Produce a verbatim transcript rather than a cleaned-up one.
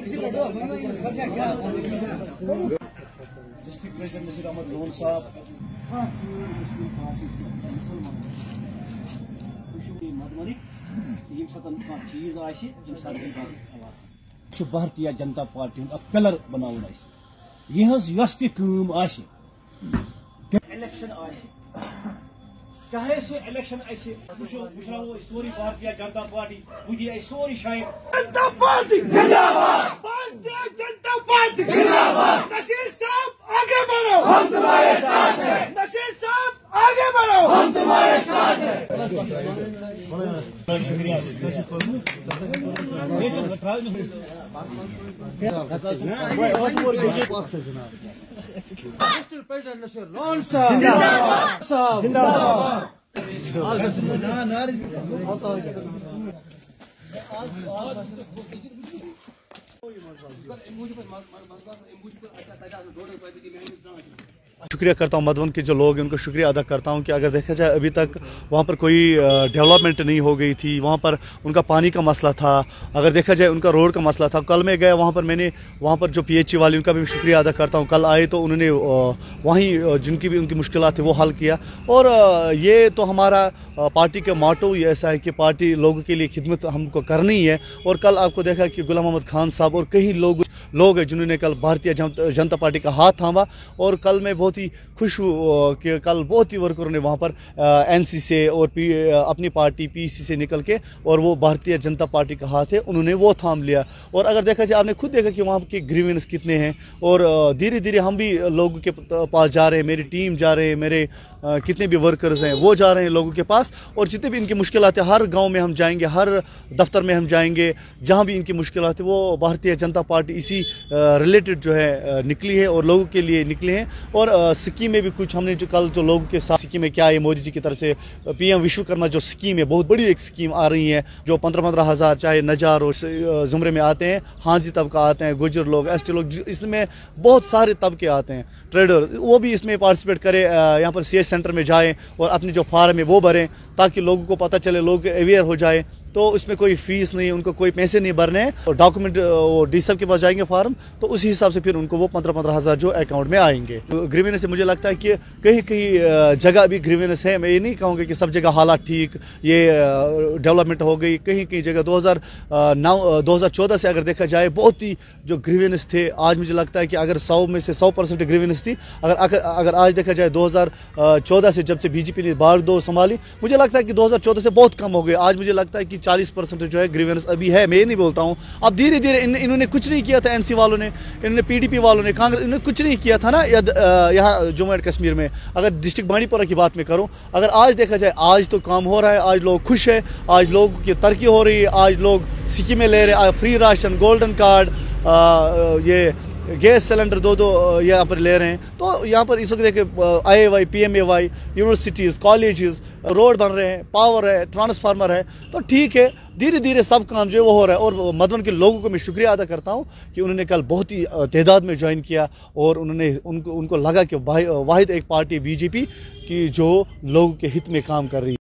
District president Nasir Ahmad Lone صاحب مدمنک M ساتن چیز بھارتیہ جنتا پارٹی پلر بناؤن یہ یس تم الیکشن چاہے سہ الیکشن وچھو سوری بھارتیہ جنتا پارٹی وہ دی سوری شاید جنتا پارٹی زندہ باد بھارتیہ جنتا پارٹی زندہ باد نصیر صاحب آگے بڑھو ہم تمہارے ساتھ ہیں نصیر صاحب آگے بڑھو ہم تمہارے ساتھ ہیں شکریہ ڈسٹرکٹ پریزیڈنٹ نصیر لون صاحب زندہ باد شکریہ کرتا ہوں مدون کے جو لوگ ہیں ان کو شکریہ ادا کرتا ہوں کہ اگر دیکھا جائے ابھی تک وہاں پر کوئی ڈیولپمنٹ نہیں ہو گئی تھی، وہاں پر ان کا پانی کا مسئلہ تھا، اگر دیکھا جائے ان کا روڈ کا مسئلہ تھا. کل میں گیا وہاں پر، میں نے وہاں پر جو پی ایچ ای والے ان کا بھی شکریہ ادا کرتا ہوں، کل آئے تو انہوں نے وہیں جن کی بھی ان کی مشکلات تھے وہ حل کیا. اور یہ تو ہمارا پارٹی کا ماٹو ہی ایسا ہے کہ پارٹی لوگوں کے لیے خدمت ہم کو کرنی ہے. اور کل آپ کو دیکھا کہ غلام محمد خان صاحب اور کئی لوگ لوگ ہیں جنہوں نے کل بھارتیہ جنتا پارٹی کا ہاتھ تھاما. اور کل میں بہت ہی خوش ہوں کہ کل بہت ہی ورکروں نے وہاں پر این سی سے اور پی اپنی پارٹی پی سی سے نکل کے اور وہ بھارتیہ جنتا پارٹی کا ہاتھ ہے انہوں نے وہ تھام لیا. اور اگر دیکھا جائے آپ نے خود دیکھا کہ وہاں کے گریوینس کتنے ہیں، اور دھیرے دھیرے ہم بھی لوگوں کے پاس جا رہے ہیں، میری ٹیم جا رہے ہیں، میرے کتنے بھی ورکرز ہیں وہ جا رہے ہیں لوگوں کے پاس. اور جتنے بھی ان کی مشکلات ہیں ہر گاؤں میں ہم جائیں گے، ہر دفتر میں ہم جائیں گے، جہاں بھی ان کی مشکلات ہیں وہ بھارتیہ جنتا پارٹی اسی ریلیٹڈ جو ہے نکلی ہے اور لوگوں کے لیے نکلے ہیں. اور اسکیمیں بھی کچھ ہم نے جو کل جو لوگوں کے ساتھ اسکیمیں کیا ہے مودی جی کی طرف سے پی ایم وشوکرما جو اسکیم ہے، بہت بڑی ایک اسکیم آ رہی ہے جو پندرہ پندرہ ہزار چاہے نجار اور زمرے میں آتے ہیں، ہانزی طبقہ آتے ہیں، گجر لوگ، ایس ٹی لوگ، اس میں بہت سارے طبقے آتے ہیں، ٹریڈر، وہ بھی اس میں پارٹیسپیٹ کرے، یہاں پر سی ایس سینٹر میں جائیں اور اپنے جو فارم ہے وہ بھریں تاکہ لوگوں کو پتہ چلے، لوگ اویئر ہو جائے. تو اس میں کوئی فیس نہیں، ان کو کوئی پیسے نہیں بھرنے ہیں، اور ڈاکومنٹ وہ ڈی صاحب کے پاس جائیں گے فارم، تو اسی حساب سے پھر ان کو وہ پندرہ پندرہ ہزار جو اکاؤنٹ میں آئیں گے. گریوینس سے مجھے لگتا ہے کہ کہیں کہیں جگہ بھی گریوینس ہے، میں یہ نہیں کہوں گا کہ سب جگہ حالات ٹھیک، یہ ڈیولپمنٹ ہو گئی. کہیں کہیں جگہ دو ہزار نو دو ہزار چودہ سے اگر دیکھا جائے بہت ہی جو گریوینس تھے، آج مجھے لگتا ہے کہ اگر سو میں سے سو پرسنٹ گریوینس تھی، اگر اگر آج دیکھا جائے دو ہزار چودہ سے جب سے بی جے پی نے بار دو سنبھالی، مجھے لگتا ہے کہ دو ہزار چودہ سے بہت کم ہو گئے. آج مجھے لگتا ہے کہ چالیس پرسنٹ جو ہے گریوینس ابھی ہے، میں یہ نہیں بولتا ہوں. اب دھیرے دھیرے انہوں نے کچھ نہیں کیا تھا، این سی والوں نے، انہوں نے پی ڈی پی والوں نے، کانگریس، انہوں نے کچھ نہیں کیا تھا نا یہاں جموں اینڈ کشمیر میں. اگر ڈسٹرکٹ بانڈی پورہ کی بات میں کروں، اگر آج دیکھا جائے آج تو کام ہو رہا ہے، آج لوگ خوش ہیں، آج لوگوں کی ترقی ہو رہی ہے، آج لوگ اسکیمیں لے رہے ہیں، فری راشن، گولڈن کارڈ، یہ گیس سلنڈر دو دو یہاں پر لے رہے ہیں. تو یہاں پر اس وقت دیکھیں I A Y, P M A Y, universities, colleges, road بن رہے ہیں، پاور ہے، ٹرانسفارمر ہے. تو ٹھیک ہے، دھیرے دھیرے سب کام جو ہے وہ ہو رہا ہے. اور مدون کے لوگوں کو میں شکریہ ادا کرتا ہوں کہ انہوں نے کل بہت ہی تعداد میں جوائن کیا، اور انہوں نے ان کو ان کو لگا کہ واحد ایک پارٹی بی جے پی کی جو لوگوں کے ہت میں کام کر رہی ہے.